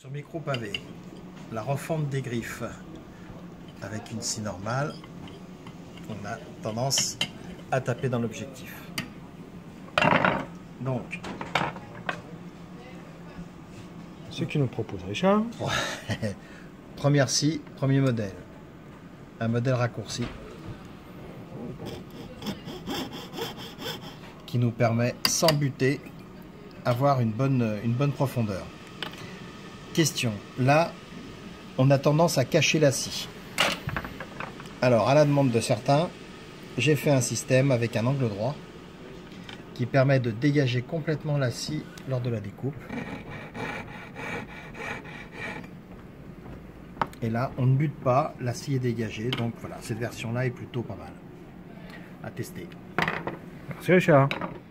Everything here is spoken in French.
Sur micro pavé, la refonte des griffes avec une scie normale, on a tendance à taper dans l'objectif. Donc, ce que nous propose Richard. première scie, premier modèle, un modèle raccourci qui nous permet sans buter avoir une bonne profondeur. Question, là on a tendance à cacher la scie. Alors à la demande de certains, j'ai fait un système avec un angle droit qui permet de dégager complètement la scie lors de la découpe. Et là on ne bute pas, la scie est dégagée, donc voilà, cette version là est plutôt pas mal à tester. Merci Richard.